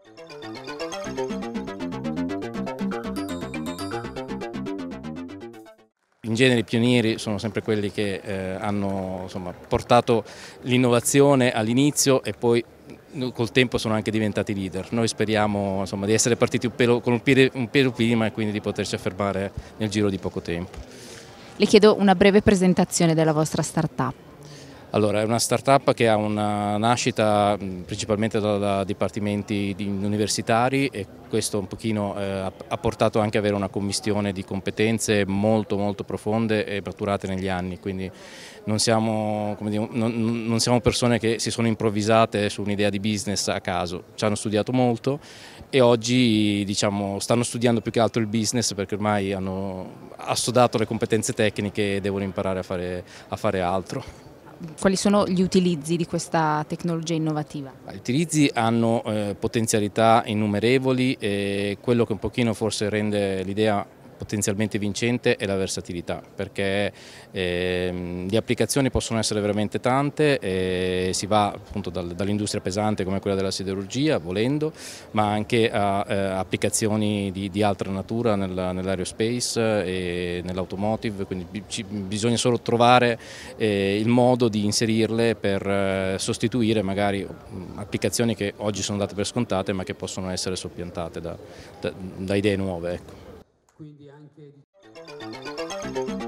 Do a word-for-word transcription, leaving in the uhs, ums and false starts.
In genere i pionieri sono sempre quelli che eh, hanno insomma, portato l'innovazione all'inizio e poi col tempo sono anche diventati leader. Noi speriamo insomma, di essere partiti un pelo, con un piede, un piede prima e quindi di poterci affermare nel giro di poco tempo. Le chiedo una breve presentazione della vostra startup. Allora, è una startup che ha una nascita principalmente da, da dipartimenti universitari e questo un pochino eh, ha portato anche ad avere una commistione di competenze molto molto profonde e maturate negli anni, quindi non siamo, come dire, non, non siamo persone che si sono improvvisate su un'idea di business a caso, ci hanno studiato molto e oggi diciamo, stanno studiando più che altro il business perché ormai hanno assodato le competenze tecniche e devono imparare a fare, a fare altro. Quali sono gli utilizzi di questa tecnologia innovativa? Gli utilizzi hanno eh, potenzialità innumerevoli e quello che un pochino forse rende l'idea potenzialmente vincente è la versatilità, perché eh, le applicazioni possono essere veramente tante, e si va appunto dal, dall'industria pesante come quella della siderurgia, volendo, ma anche a eh, applicazioni di, di altra natura nell'aerospace e nell'automotive, quindi ci, bisogna solo trovare eh, il modo di inserirle per eh, sostituire magari applicazioni che oggi sono date per scontate ma che possono essere soppiantate da, da, da idee nuove. Ecco. Quindi anche